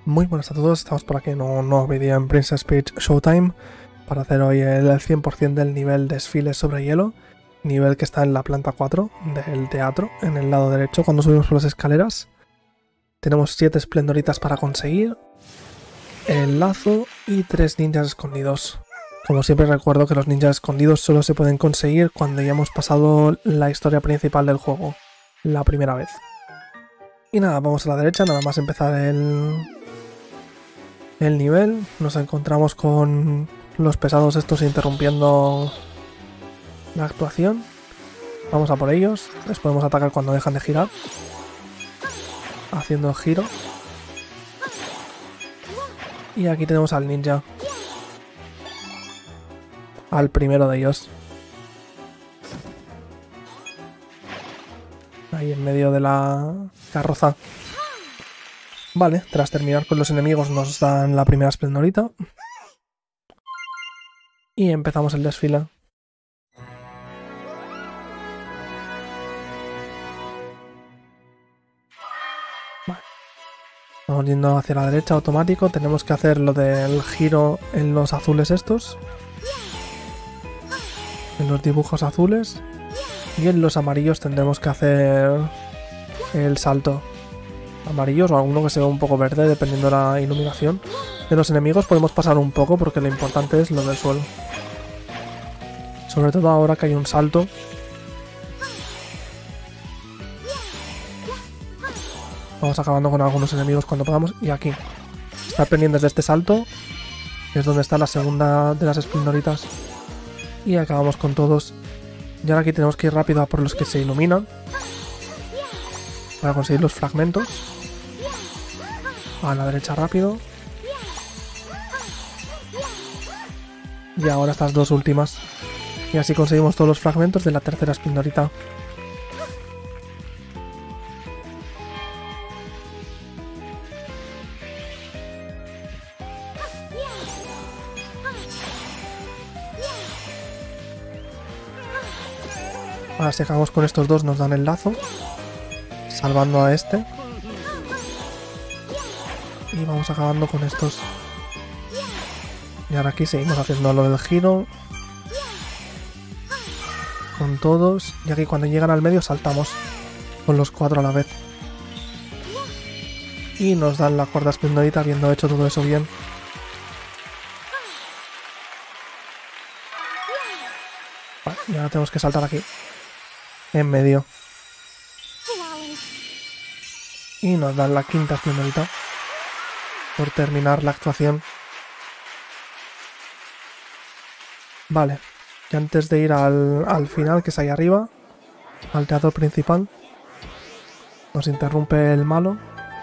Muy buenas a todos, estamos por aquí en un nuevo vídeo en Princess Peach Showtime para hacer hoy el 100% del nivel Desfile sobre hielo, nivel que está en la planta 4 del teatro, en el lado derecho cuando subimos por las escaleras. Tenemos 7 esplendoritas para conseguir, el lazo y 3 ninjas escondidos. Como siempre recuerdo que los ninjas escondidos solo se pueden conseguir cuando ya hemos pasado la historia principal del juego, la primera vez. Y nada, vamos a la derecha, nada más empezar el nivel, nos encontramos con los pesados estos interrumpiendo la actuación. Vamos a por ellos, les podemos atacar cuando dejan de girar, haciendo el giro. Y aquí tenemos al ninja, al primero de ellos, ahí en medio de la carroza. Vale, tras terminar con los enemigos nos dan la primera esplendorita. Y empezamos el desfile. Vale. Vamos yendo hacia la derecha automático. Tenemos que hacer lo del giro en los azules estos. En los dibujos azules. Y en los amarillos tendremos que hacer el salto. Amarillos o alguno que se ve un poco verde dependiendo de la iluminación. De los enemigos podemos pasar un poco porque lo importante es lo del suelo. Sobre todo ahora que hay un salto. Vamos acabando con algunos enemigos cuando podamos. Y aquí. Estar pendientes de este salto. Que es donde está la segunda de las esplendoritas. Y acabamos con todos. Y ahora aquí tenemos que ir rápido a por los que se iluminan. Para conseguir los fragmentos. A la derecha rápido. Y ahora estas dos últimas. Y así conseguimos todos los fragmentos de la tercera esplendorita. Ahora si acabamos con estos dos nos dan el lazo. Salvando a este. Y vamos acabando con estos. Y ahora aquí seguimos haciendo lo del giro. Con todos. Y aquí cuando llegan al medio saltamos. Con los 4 a la vez. Y nos dan la cuarta esplendorita habiendo hecho todo eso bien. Vale, y ahora tenemos que saltar aquí. En medio. Y nos dan la quinta esplendorita. Por terminar la actuación. Vale. Y antes de ir al final, que es ahí arriba, al teatro principal, nos interrumpe el malo.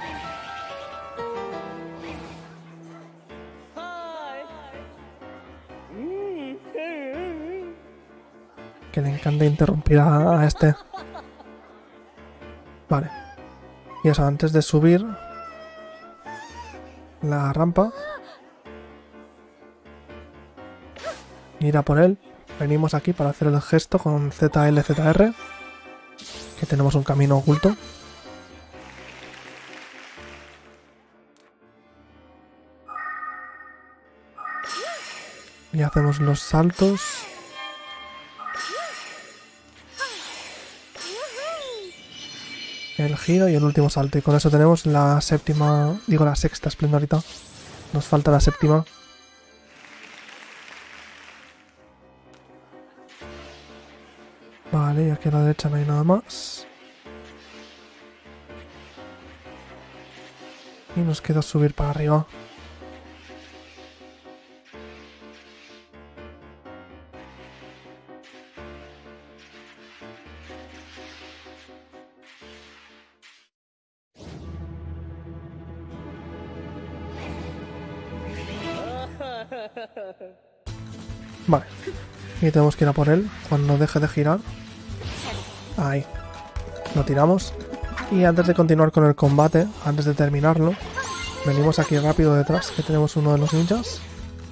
Que le encanta interrumpir a este. Vale. Y eso, antes de subir la rampa, ir a por él. Venimos aquí para hacer el gesto con ZLZR, que tenemos un camino oculto. Y hacemos los saltos. El giro y el último salto. Y con eso tenemos la séptima, digo la sexta esplendorita. Nos falta la séptima. Vale, y aquí a la derecha no hay nada más. Y nos queda subir para arriba. Vale. Y tenemos que ir a por él cuando deje de girar. Ahí. Lo tiramos. Y antes de continuar con el combate, antes de terminarlo, venimos aquí rápido detrás, que tenemos uno de los ninjas.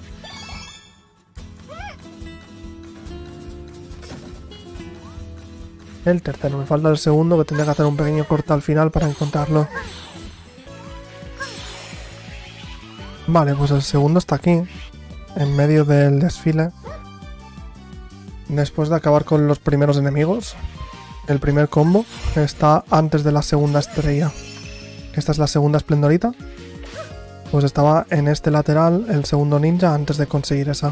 El tercero, me falta el segundo, que tendría que hacer un pequeño corte al final para encontrarlo. Vale, pues el segundo está aquí, en medio del desfile. Después de acabar con los primeros enemigos, el primer combo está antes de la segunda estrella. Esta es la segunda esplendorita. Pues estaba en este lateral el segundo ninja antes de conseguir esa.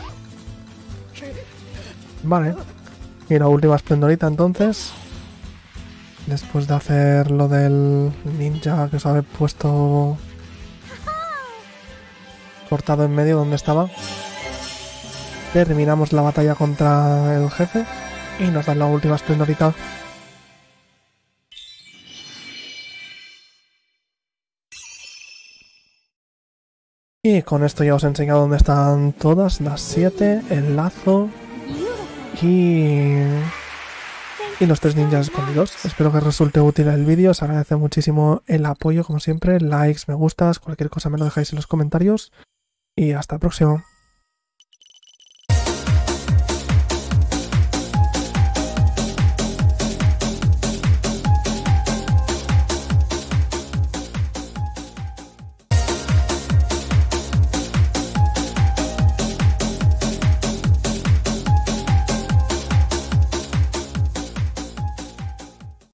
Vale. Y la última esplendorita entonces. Después de hacer lo del ninja que os había puesto cortado en medio donde estaba. Terminamos la batalla contra el jefe. Y nos dan la última esplendorita. Y con esto ya os he enseñado dónde están todas las 7, el lazo y los 3 ninjas escondidos. Espero que os resulte útil el vídeo, os agradece muchísimo el apoyo como siempre, likes, me gustas, cualquier cosa me lo dejáis en los comentarios y hasta el próximo.